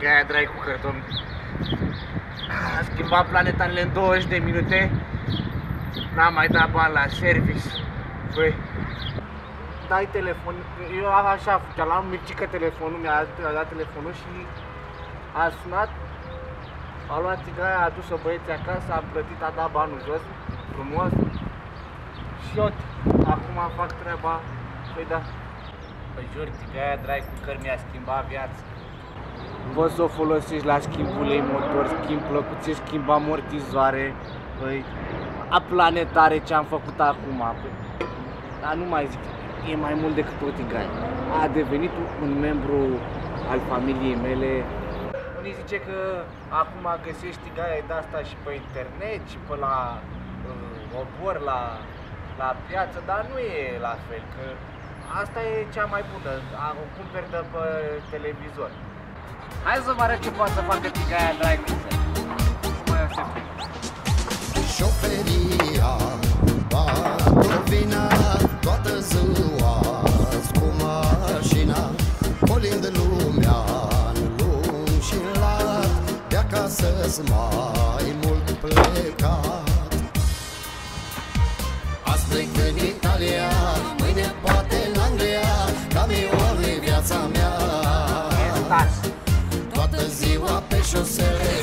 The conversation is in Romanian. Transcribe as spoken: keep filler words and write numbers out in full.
că aia dragi cu carton. A schimbat planetarele în douăzeci de minute. N-am mai dat bani la service. Băi, dai telefon. Eu așa făceam, l-am micică telefonul, mi-a dat telefonul și a sunat. A luat țigaia, a adus-o băieții acasă, am plătit, a dat banul jos, frumos. Și eu, acum fac treaba. Păi da. Păi jur, țigaia dragi cu căr mi-a schimbat viața. Poți să o folosești la schimb ulei motor, schimb plăcuțe, schimb amortizoare. Păi, a planetare ce am făcut acum. Păi, dar nu mai zic, e mai mult decât o tigaie. A devenit un membru al familiei mele. Unii zice că acum găsești tigaie de asta și pe internet și pe la uh, obor, la, la piață, dar nu e la fel, că asta e cea mai bună, o cumperi de pe televizor. Hai să vă arăt ce poate să facă tigaia dragă. Șoferia, Badovina, toată ziua cu mașina, colind lumea în lung și în lat, de acasă-s mai mult plecat. Azi plec în Italia, mâine poate în Anglia, camionul e viața mea. Toată ziua pe șosele